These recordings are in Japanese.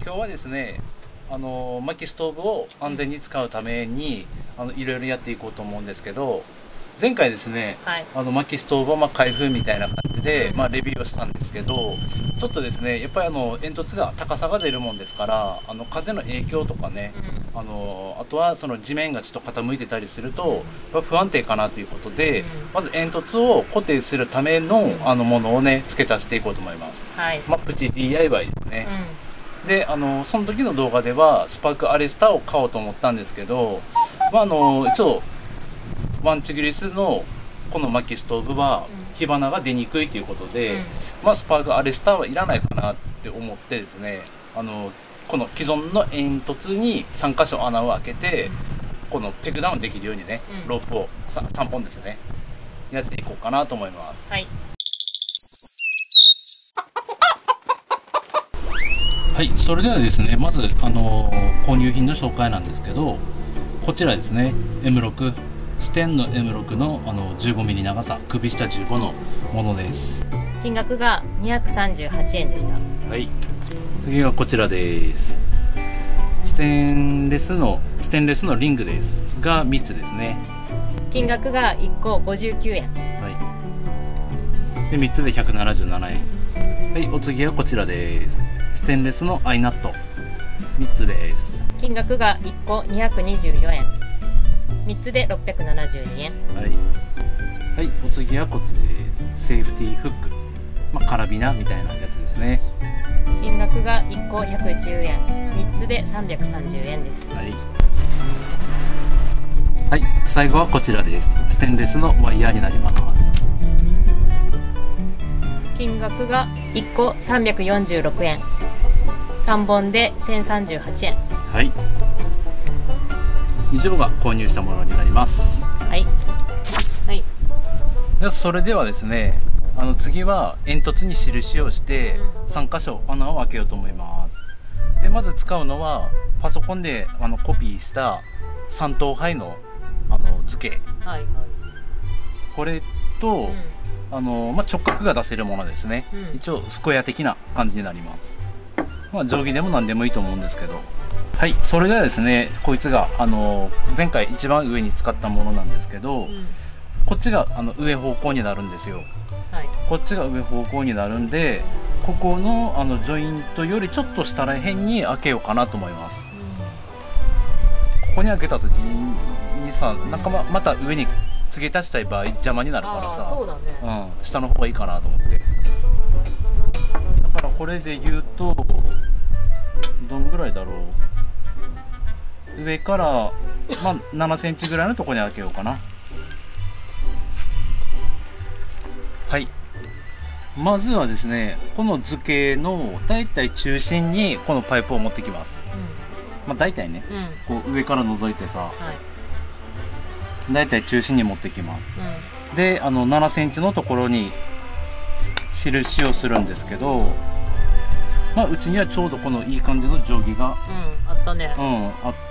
今日はですね、薪ストーブを安全に使うためにいろいろやっていこうと思うんですけど、前回ですね、 はい、 薪ストーブを開封みたいな感じで、レビューをしたんですけど、ちょっとですねやっぱり煙突が高さが出るもんですから、風の影響とかね、あとはその地面がちょっと傾いてたりすると、やっぱ不安定かなということで、まず煙突を固定するためのものをね付け足していこうと思います。 はい、 プチ DIY ですね。でその時の動画ではスパークアレスターを買おうと思ったんですけど、一応ワンチグリスのこの薪ストーブは火花が出にくいということで、スパークアレスターはいらないかなって思ってですね、この既存の煙突に3箇所穴を開けて、このペグダウンできるようにね、ロープを 3本ですねやっていこうかなと思います。はい、それではですね、まず購入品の紹介なんですけど、こちらですね、M6 ステンの M6 の15mm 長さ、首下15のものです。 金額が238円でした。 はい、次はこちらです。ステンレスのリングですが3つですね。 金額が1個59円。 はい、で3つで177円。はい、お次はこちらです。ステンレスのアイナット3つです。 金額が1個224円。3つで672円。 はい、はい、お次はこっちです。セーフティーフック、カラビナみたいなやつですね。 金額が1個110円。3つで330円です。 はい、はい、最後はこちらです。ステンレスのワイヤーになります。 金額が1個346円。3本で1038円。 はい、以上が購入したものになります。 はい、はい、 ではそれではですね、次は煙突に印をして3箇所穴を開けようと思います。でまず使うのはパソコンでコピーした3等配の図形、 はい、 これと、直角が出せるものですね。一応スクエア的な感じになります。定規でも何でもいいと思うんですけど、はい、それではですね、こいつが前回一番上に使ったものなんですけど、こっちが上方向になるんですよ。 はい、 こっちが上方向になるんで、ここのジョイントよりちょっと下らへんに開けようかなと思います。ここに開けた時にさ、なんかまた上に付け足したい場合邪魔になるからさ、 そうだね、 下の方がいいかなと思って。だからこれで言うとどんぐらいだろう、上から7センチぐらいのところに開けようかな。はい、まずはですね、この図形のだいたい中心にこのパイプを持ってきます。だいたいね、こう上から覗いてさ、だいたい中心に持ってきます。で7センチのところに印をするんですけど、うちにはちょうどこのいい感じの定規が、 あったね、 あって、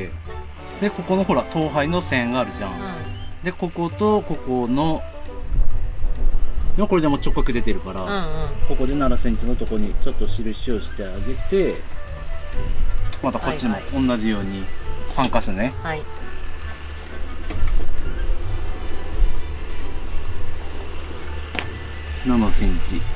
でここのほら等配の線があるじゃん。でこことここのこれでも直角出てるから、ここで7センチのところにちょっと印をしてあげて、またこっちも同じように3箇所ね。 はい、 7センチ。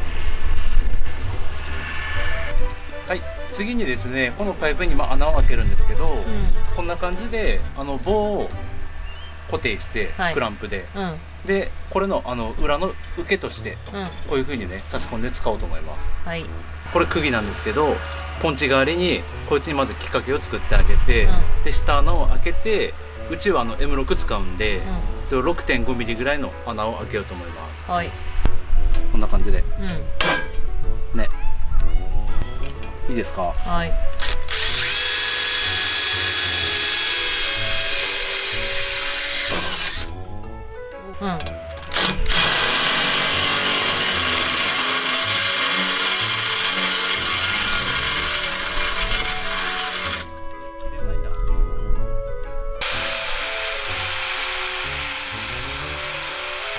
はい、次にですね、このパイプに穴を開けるんですけど、こんな感じで棒を固定して、クランプで、でこれの裏の受けとして、こういう風にね差し込んで使おうと思います。 はい、 これ釘なんですけど、ポンチ代わりにこいつにまずきっかけを作ってあげて、で下穴を開けて、うちはM6 使うんで、6.5 ミリぐらいの穴を開けようと思います。 はい、 こんな感じで、ね、いいですか。 はい、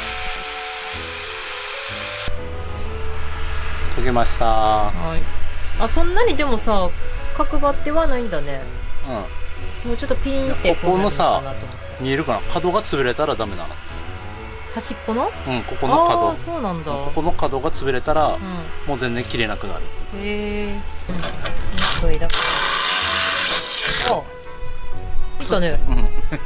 溶けました。 はい。 あ、そんなにでもさ角張ってはないんだね。 うもうちょっとピーンってここのさこうなるのかなと思って。 ん、見えるかな、角が潰れたらダメなの。 端っこの？ うん、ここのあ角、 あ、そうなんだ。 ここの角が潰れたら、 うん。 もう全然切れなくなる。 へえ。うん。それだから。あ、いったね。 うん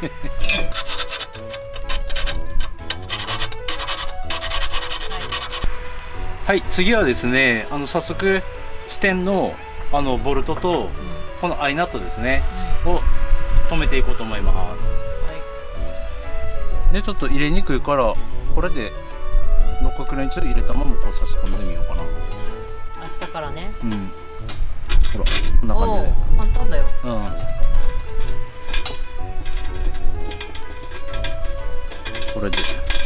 はい、次はですね、早速支点のボルトとうん。 このアイナットですねうん。 を止めていこうと思います。 はでちょっと入れにくいからこれで六角レンチを入れたままこう差し込んでみようかな。 い。明日からね。 うん、ほらこんな感じで。 おー、簡単だよ。 うん、これで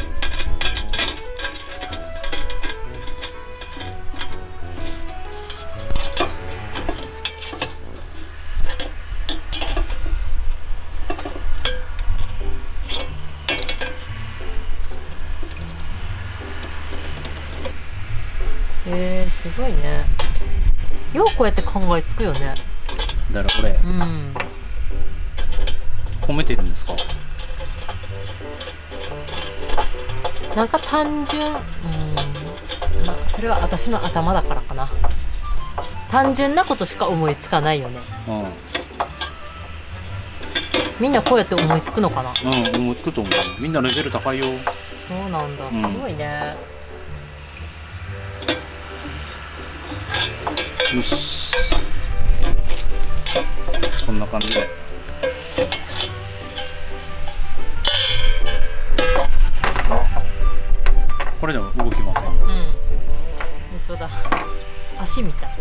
すごいね。ようこうやって考えつくよね。 だからこれうん。 褒めてるんですか？ なんか単純、まあそれは私の頭だからかな。単純なことしか思いつかないよね。 うん、 みんなこうやって思いつくのかな。 うん、思いつくと思う。みんなレベル高いよ。 そうなんだ、すごいね。 よし、こんな感じで。これでも動きません。 うん、本当だ。足みたい。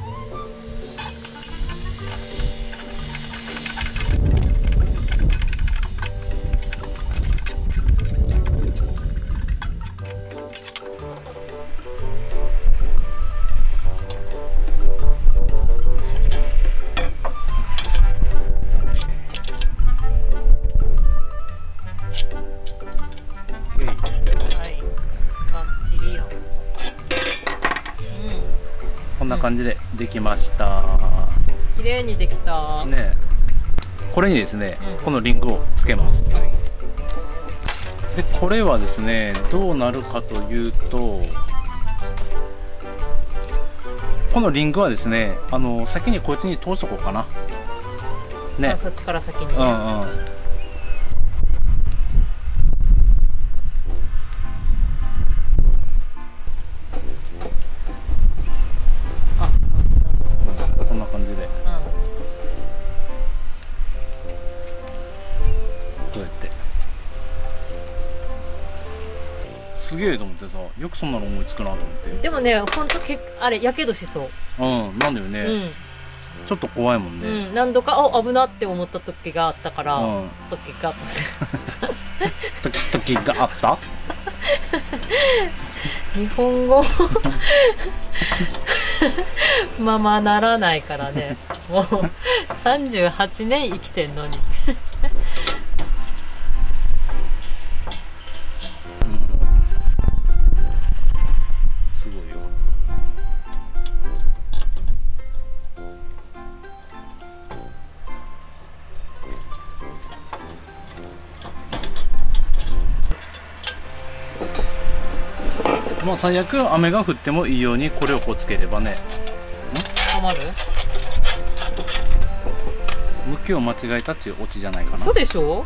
こんな感じでできました。 綺麗にできた。 ね、これにですね、 うんこのリングをつけます。 はい。 でこれはですねどうなるかというと、このリングはですね先にこいつに通しとこうかな。ねあ、、そっちから先にね。 うんうん。 あ、そうだ。 こんな感じでこうやってすげえと思ってさ、よくそんなの思いつくなと思って。 でもね、ほんとあれやけどしそう。 うん、なんだよね、 うん。 ちょっと怖いもんね。 うん、何度か危なって思った時があったから、 うん時があった時があった日本語ままならないからね。もう38年生きてんのにすごいよ。まあ最悪雨が降ってもいいようにこれをこうつければね。 ハマる？ 向きを間違えたっていうオチじゃないかな。 そうでしょ？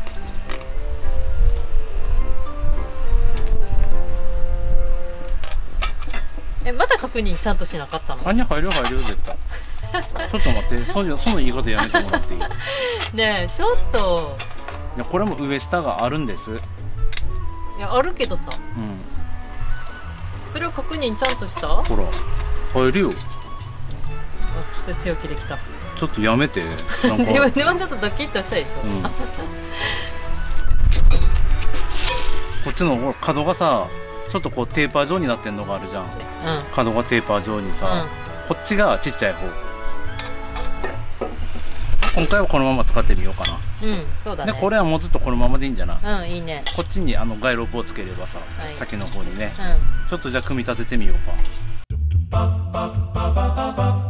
まだ確認ちゃんとしなかったの？ あに入るよ入るよ絶対。ちょっと待って、その言い方やめてもらっていい？ ねえ、ちょっと。 いやこれも上下があるんです。 いや、あるけどさ、 うん、 それを確認ちゃんとした？ ほら入るよ。 あ、それ強気できた。 ちょっとやめて。なんか自分でもちょっとドキッとしたでしょ、 うん、こっちのほら角がさちょっとこうテーパー状になってんのがあるじゃん。 うん、 角がテーパー状にさ、こっちがちっちゃい方。今回はこのまま使ってみようかな。 うん、そうだね。 でこれはもうずっとこのままでいいんじゃない？ うん、いいね。 こっちにガイロープをつければさ、 はい、 先の方にね、 うん、 ちょっとじゃあ組み立ててみようか。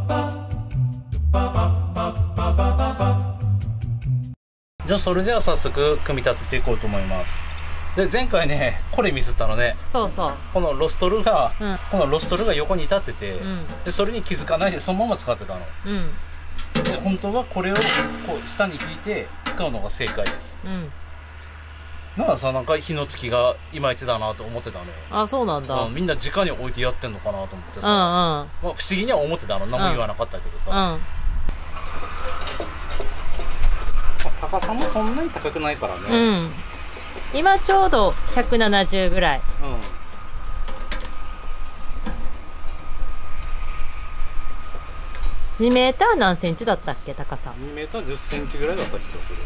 じゃあそれでは早速組み立てていこうと思います。で前回ねこれミスったのね。 そうそう。 このロストルが、 うん、 このロストルが横に立ってて、 うん、 でそれに気づかないでそのまま使ってたの。 うん、 で本当はこれをこう下に引いて使うのが正解です。 うん。 なんかさ、なんか火のつきがいまいちだなと思ってたのよ。 あ、そうなんだ。 みんな直に置いてやってんのかなと思ってさ、 うんうん、 まあ、不思議には思ってたの。何も言わなかったけどさ、 うん、 高さもそんなに高くないからね。 うん。今ちょうど170ぐらい。 うん。 2メーター何センチだったっけ、高さ。 2メーター10センチぐらいだった気がする。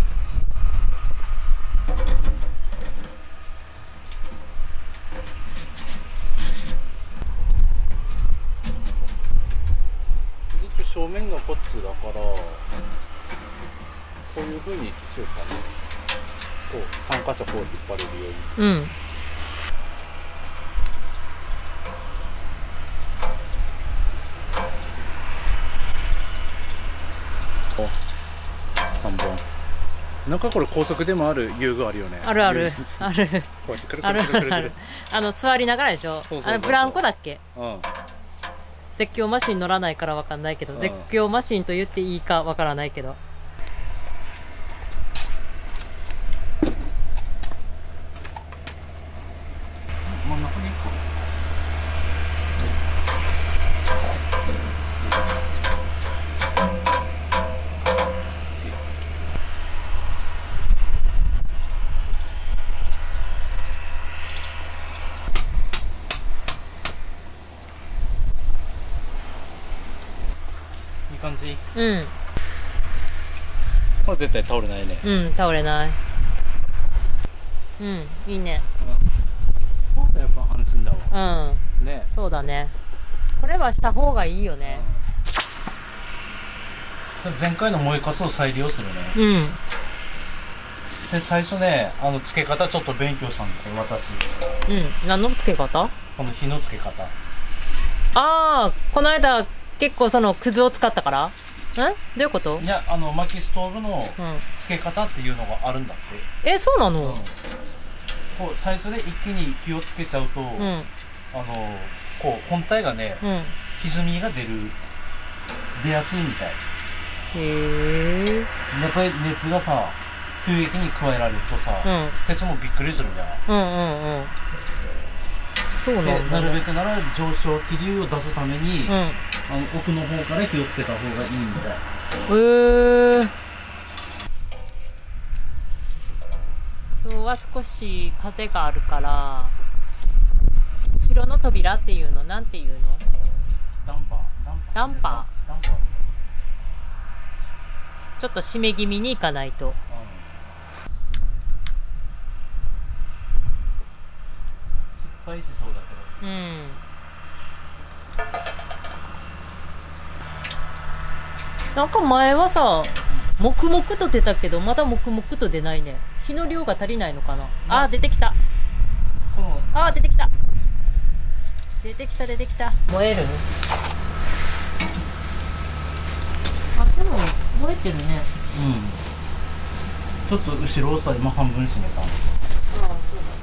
正面がこっちだからこういう風にしようかな。こう3箇所こう引っ張れるように。 うん。 3本。なんかこれ高速でもある遊具あるよね。 あるあるある。 こうやってくるくあるるくるくるある。座りながらでしょ。 そうそうそうそうブランコだっけ。 うん。 絶叫マシン乗らないからわかんないけど、絶叫マシンと言っていいかわからないけど。 真ん中に行こう。いい感じ。 うん。 これ絶対倒れないね。 うん、倒れない。うん、いいね。 やっぱ安心だわ。 うん。 ね。 そうだね。これはした方がいいよね。 前回の燃えかすを再利用するね。 うん。 で最初ね、付け方ちょっと勉強したんですよ、私。 うん。何の付け方？ この火の付け方。 ああ、この間結構そのくずを使ったから？どういうこと？ いや、薪ストーブの付け方っていうのがあるんだって。 そうなの？ こう最初で一気に火をつけちゃうと、こう本体がね、歪みが出やすいみたい。 へえ。 やっぱり熱がさ、急激に加えられるとさ、鉄もびっくりするじゃん。 そうなんだね。 なるべくなら上昇気流を出すために、奥の方から火をつけた方がいいみたい。 今日は少し風があるから城の扉っていうのなんていうの？ ダンパー。 ダンパー。ちょっと締め気味にいかないと。 失敗しそうだけど。 なんか前はさ、黙々と出たけどまだ黙々と出ないね。火の量が足りないのかな。あー、出てきた。あー、出てきた。出てきた出てきた。燃える？あ、でも燃えてるね。 ちょっと後ろをさ、今半分閉めた。 ああ、そうなんだ。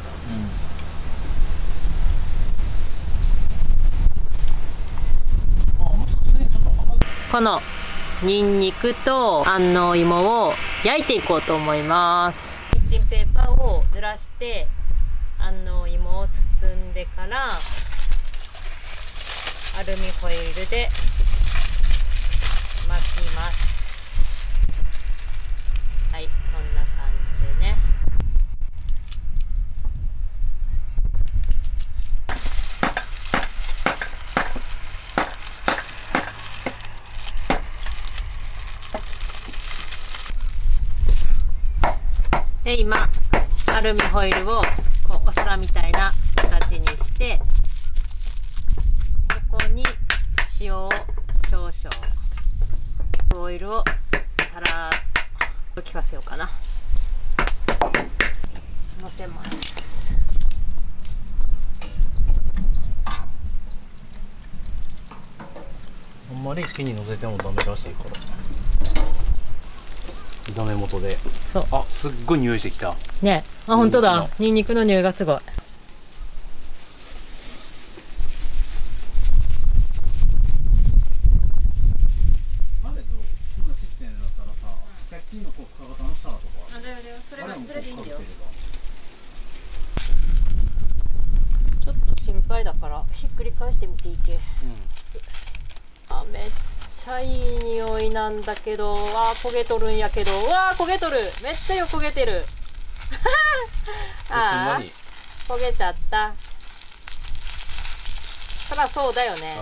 このニンニクと安納芋を焼いていこうと思います。キッチンペーパーを濡らして安納芋を包んでからアルミホイルで巻きます。はい、こんな感じでね。で今アルミホイルをこうお皿みたいな形にして、ここに塩を少々、オイルをたらーっと効かせようかな。のせます。 あんまり火にのせてもダメらしいから。 炒め元で。 そう。 あ、すっごい匂いしてきた。 ね、あ、本当だ。ニンニクの匂いがすごい。ちょっと心配だからひっくり返してみていけ。あ、めっちゃいい匂いなんだけど、わあ焦げとるんやけど、わあ焦げとる、めっちゃよ焦げてる。ああ焦げちゃった。そらそうだよね。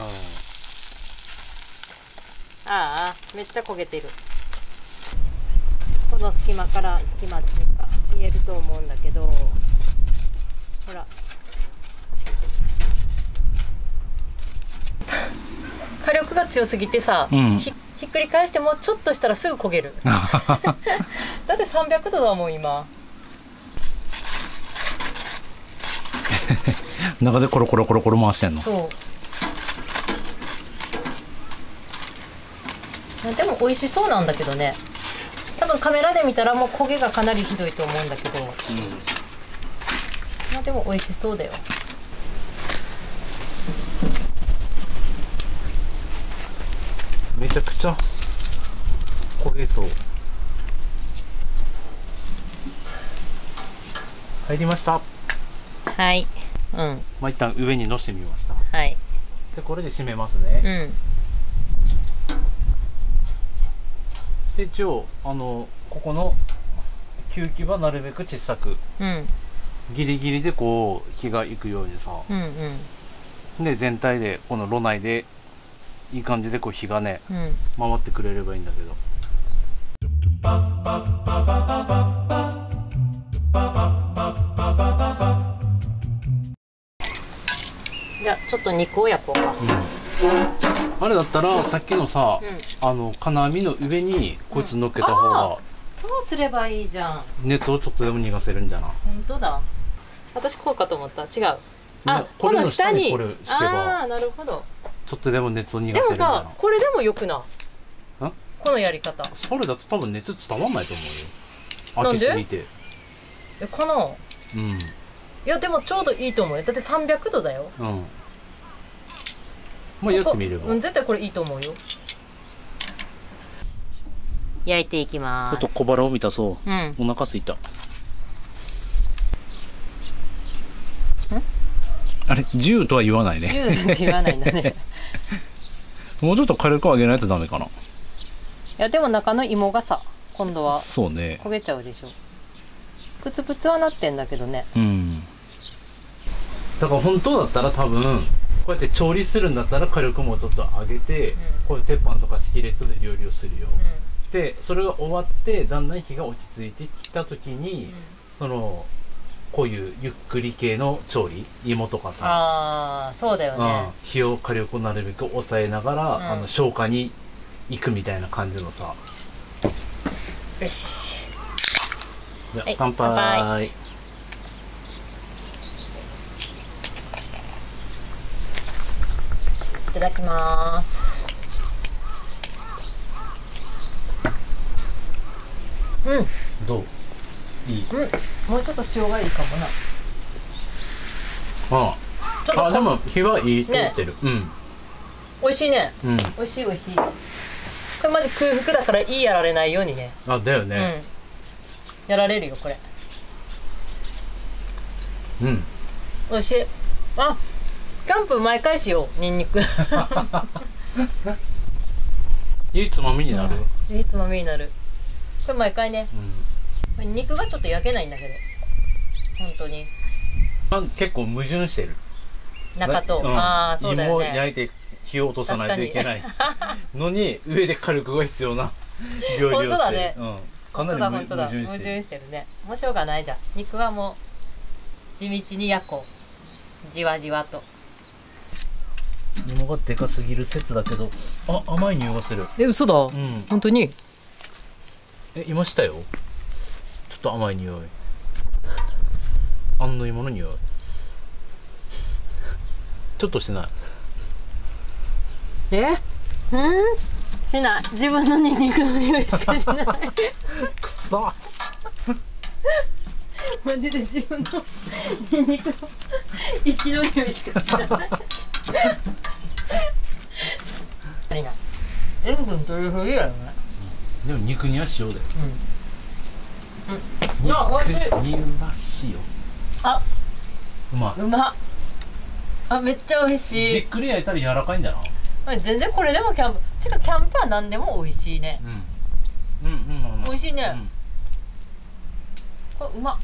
ああめっちゃ焦げてる。この隙間から隙間っていうか見えると思うんだけど、ほら火力が強すぎてさ、ひっくり返してもうちょっとしたらすぐ焦げる。だって300度だもん今。 中でコロコロコロコロ回してんの。 そう。でも美味しそうなんだけどね。多分カメラで見たらもう焦げがかなりひどいと思うんだけど、まあでも美味しそうだよ。 めちゃくちゃ焦げそう。入りました。 はい。うん。 まあ一旦上に乗せてみました。 はい。 でこれで締めますね。で一応ここの吸気はなるべく小さく、ギリギリでこう火がいくようにさ、で全体でこの炉内でいい感じでこう火がね、回ってくれればいいんだけど。 じゃあちょっと肉を焼こうか。 あれだったらさっきのさ、金網の上にこいつ乗っけた方が、 そうすればいいじゃん。 熱をちょっとでも逃がせるんじゃない？ 本当だ。私こうかと思った。違う。あ、 この下にこれ敷けば、 ああなるほど。 ちょっとでも熱を逃がせるんじゃない？ でもさ、これでもよくない？このやり方。 それだと多分熱伝わんないと思うよ。開けすぎて。 かな。いやでもちょうどいいと思うよ。だって300度だよ。 まあやってみれば。 絶対これいいと思うよ。焼いていきます。 ちょっと小腹を満たそう。お腹すいた。あれ10とは言わないね。 10って言わないんだね。 もうちょっと火力を上げないとダメかな。いやでも中の芋がさ、今度はそうね焦げちゃうでしょ。プツプツはなってんだけどね。 だから本当だったら多分こうやって調理するんだったら火力もちょっと上げて、こういう鉄板とかスキレットで料理をするよ。でそれが終わってだんだん火が落ち着いてきた時に、こういうゆっくり系の調理、芋とかさ、 ああそうだよね。 火を火力をなるべく抑えながら、消化に行くみたいな感じのさ。 よし。 じゃあ乾杯。 いただきます。 どう？いい？ もうちょっと塩がいいかもな。 でも火はいいと言ってる。 美味しいね。美味しい美味しい。これマジ空腹だからいいやられないようにね。 だよね。 やられるよこれ。美味しい。あ、キャンプ毎回しよう、ニンニク。 いいつまみになる。 いいつまみになる。これ毎回ね。肉がちょっと焼けないんだけど。本当に。 結構矛盾してる。 中と、そうだよね。 芋を焼いて火を落とさないといけないのに上で火力が必要な料理をしてる。 本当だね。 かなり矛盾してるね。もうしょうがないじゃん。肉はもう地道に焼こう。じわじわと。 芋がでかすぎる説だけど、甘い匂いがする。 嘘だ。本当に。 今したよ。ちょっと甘い匂い。安の芋の匂い。 しない。自分のニンニクの匂いしかしない。 くそ。 マジで自分のニンニクの息の匂いしかしない。足りない。塩分取りすぎやよね。 でも肉には塩で。 うん。あ、美味しい。 肉には塩。 あ、 うまい。 うまっ。あ、めっちゃ美味しい。 じっくり焼いたら柔らかいんだな。 全然これでもキャンプ。てかキャンプは何でも美味しいね。美味しいね。これうまっ。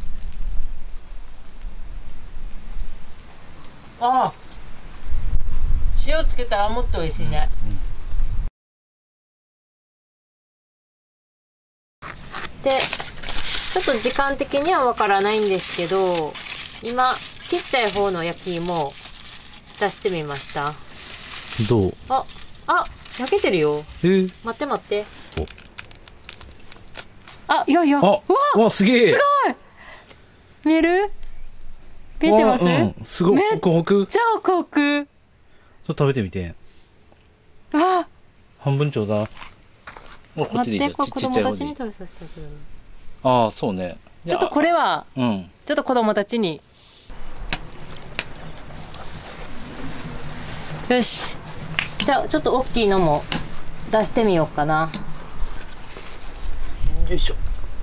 ああ。塩つけたらもっと美味しいね。で、ちょっと時間的にはわからないんですけど、今ちっちゃい方の焼き芋を出してみました。 どう？ あ、焼けてるよ。待って待って。あ、いやいや。 わ、すげえ。 すごい。見える？見えてます？ すごい。ホクホク。 じゃあホクホク。 ちょっと食べてみて。 あ、 半分ちょうだい。こっちでいいじゃん。 待って、子供たちに食べさせたけどね。 ああ、そうね。 ちょっとこれは、ちょっと子供たちに。よし。じゃあちょっと大きいのも出してみようかな。 よいしょ。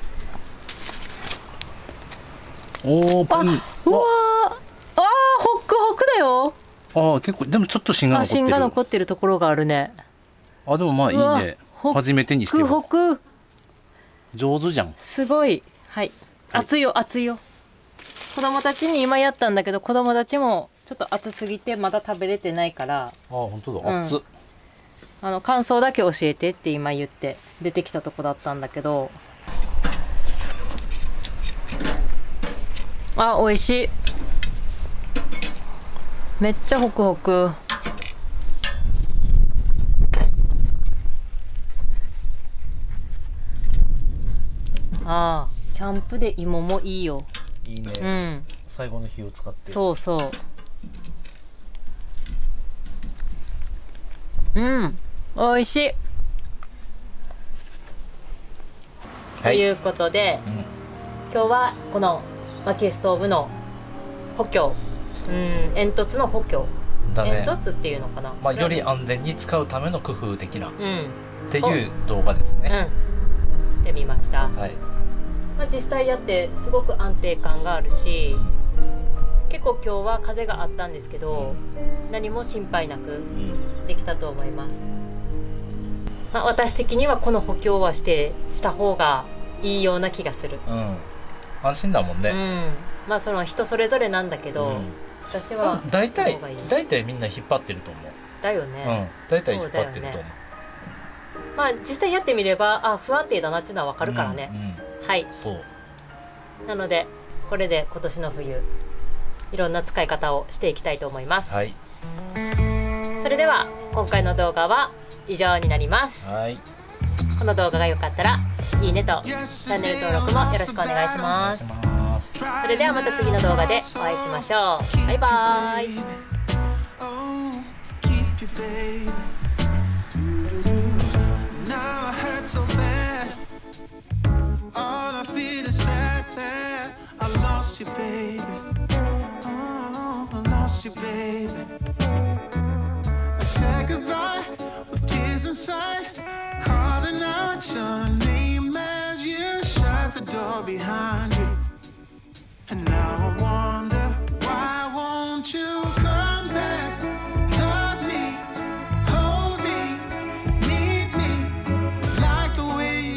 おー、 あ、うわー、ホックホクだよ。 結構でもちょっと芯が残ってる。 芯が残ってるところがあるね。 でもまあいいね。初めてにしては。 ホクホク。 上手じゃん。 すごい。はい。熱いよ熱いよ。子供たちに今やったんだけど、子供たちもちょっと熱すぎてまだ食べれてないから。 本当だ。熱っ。 感想だけ教えてって今言って出てきたとこだったんだけど。美味しい。めっちゃホクホク。キャンプで芋もいいよ。 いいね。最後の火を使って。 そうそう。美味しい。ということで、今日はこの薪ストーブの補強、煙突の補強、煙突っていうのかな。 より安全に使うための工夫的なっていう動画ですね。 してみました。実際やってすごく安定感があるし、結構今日は風があったんですけど、何も心配なくできたと思います。私的にはこの補強はした方がいいような気がする。 安心だもんね。 その人それぞれなんだけど、私は大体みんな引っ張ってると思う。 だよね。 大体引っ張ってると思う。 実際やってみれば不安定だなっていうのは分かるからね。はい。なのでこれで今年の冬いろんな使い方をしていきたいと思います。それでは今回の動画は以上になります。この動画が良かったらいいねとチャンネル登録もよろしくお願いします。それではまた次の動画でお会いしましょう。バイバーイ。You, baby. Oh, I lost you, baby. I said goodbye with tears inside, calling out your name as you shut the door behind you. And now